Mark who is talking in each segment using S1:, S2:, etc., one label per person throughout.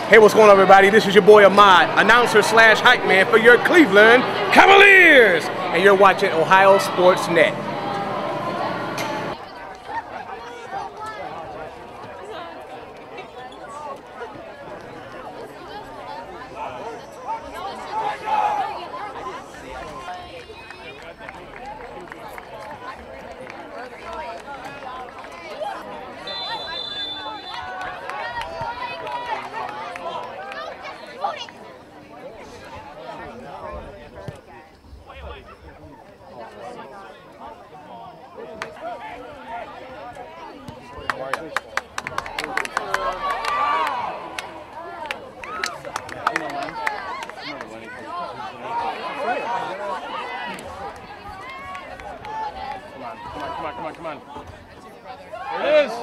S1: Hey, what's going on, everybody? This is your boy Ahmad, announcer slash hype man for your Cleveland Cavaliers, and you're watching Ohio Sports Net.
S2: Come on. There it is.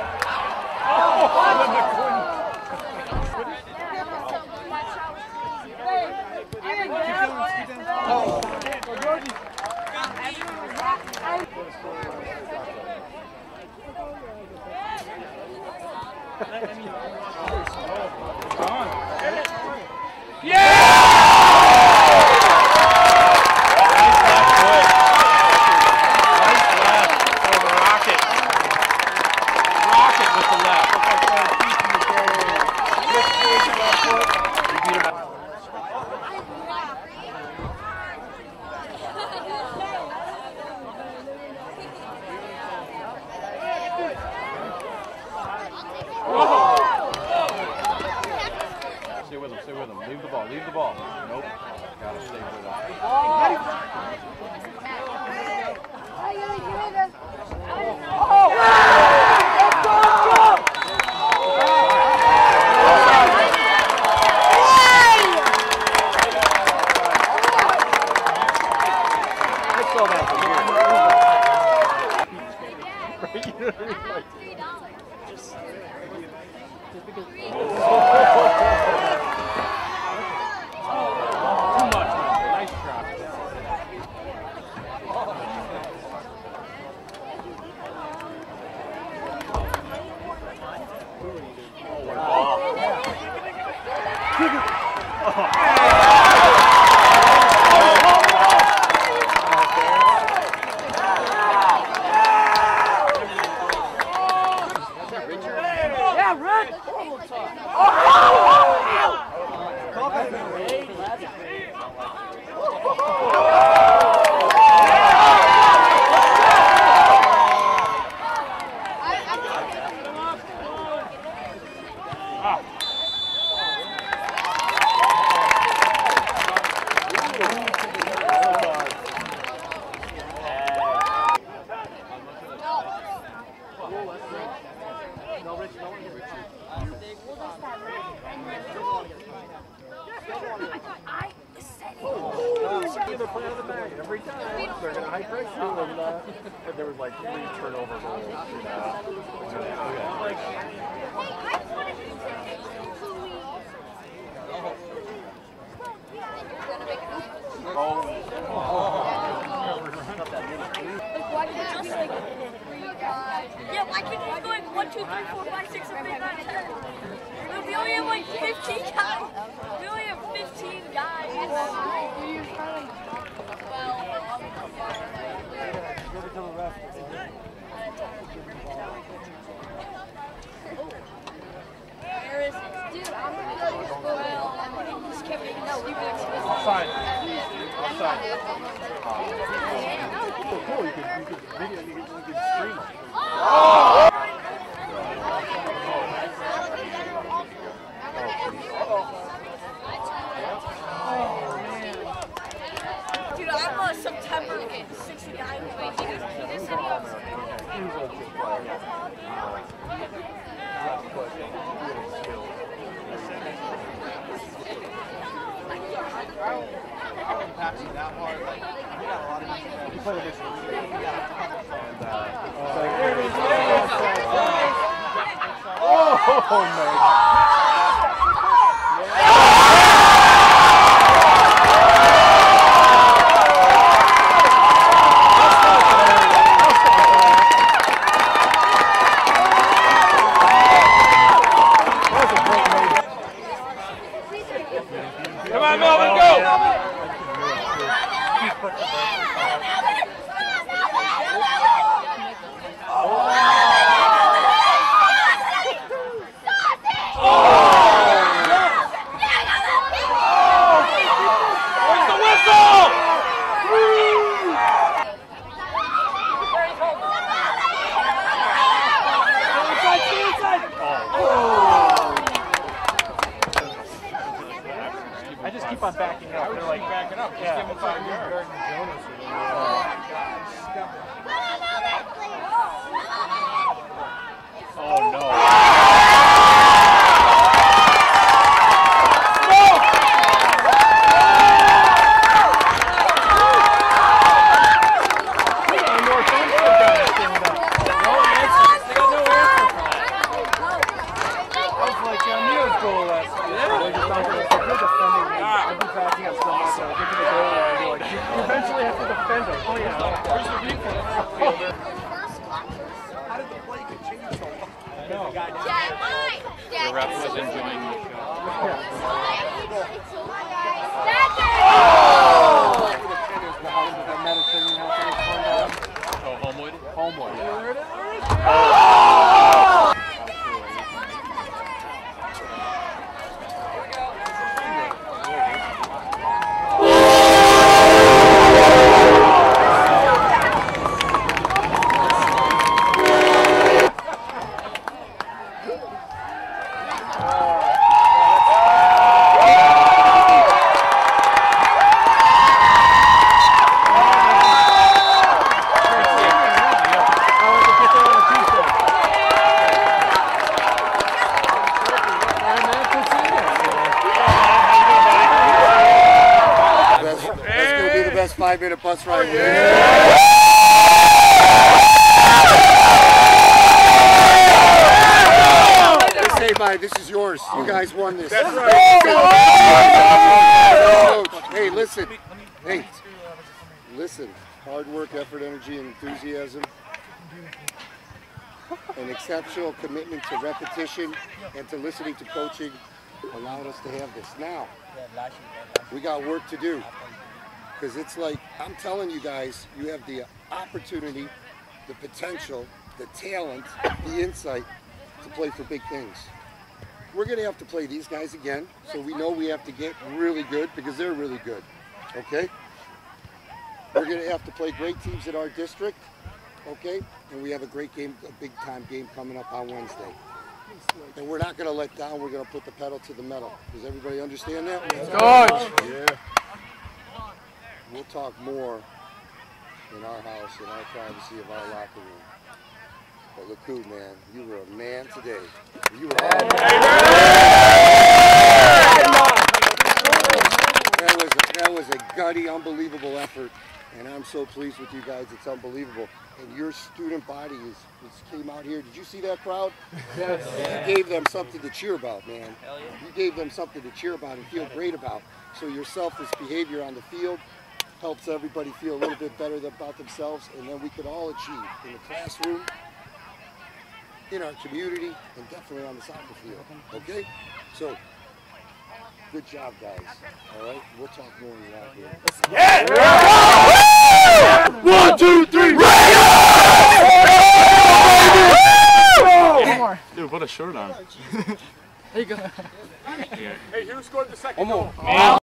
S2: Stay with him. Leave the ball. Nope. Gotta stay with him. I saw that from they're playing on the back every time. They're going to high press you, and there was like 3 turnover goals.
S3: Yeah, why can't you go like 1, 2, 3, 4, 5, 6, 7, 8, 9, 10? We only have like 15 guys. We only have 15 guys. Dude, I'm gonna go use Google. Just kept making no, leave it.
S2: Offside.
S1: Oh, cool. You could video, you could stream it.
S3: Dude, I'm September 69.
S2: That hard, like, we got a lot of people. Play this oh, man. on backing up. They're like backing up. Just give him 5 yards. Oh no. Eventually have to defend it. Oh yeah. Where's the defense? How did the play get changed so long? I know.
S4: The ref was enjoying the show. Oh, Homewood?
S2: Homewood. There it is.
S5: That's going to be the best 5-minute bus ride. Hey, bye. This is yours. You guys won this.
S1: That's right.
S5: Hey, listen. Hey, listen. Hard work, effort, energy, and enthusiasm. An exceptional commitment to repetition and to listening to coaching allowed us to have this. Now, we got work to do. Because it's like, I'm telling you guys, you have the opportunity, the potential, the talent, the insight to play for big things. We're going to have to play these guys again, so we know we have to get really good because they're really good, okay? We're going to have to play great teams in our district, okay? And we have a great game, a big-time game coming up on Wednesday. And we're not going to let down, we're going to put the pedal to the metal. Does everybody understand that?
S1: Coach!
S5: Yeah. We'll talk more in our house, in our privacy of our locker room. But look who, man, you were a man today. You were all that was a gutty, unbelievable effort, and I'm so pleased with you guys. It's unbelievable. And your student body came out here. Did you see that crowd? Yes. You gave them something to cheer about, man. You gave them something to cheer about and feel great about. So your selfless behavior on the field helps everybody feel a little bit better about themselves, and then we could all achieve in the classroom, in our community, and definitely on the soccer field, okay? So, good job, guys, all right? We'll talk more when you're out here.
S1: Yeah! 1, 2, 3, Rangers!
S4: Dude, put a shirt on.
S2: Hey, who scored the second goal?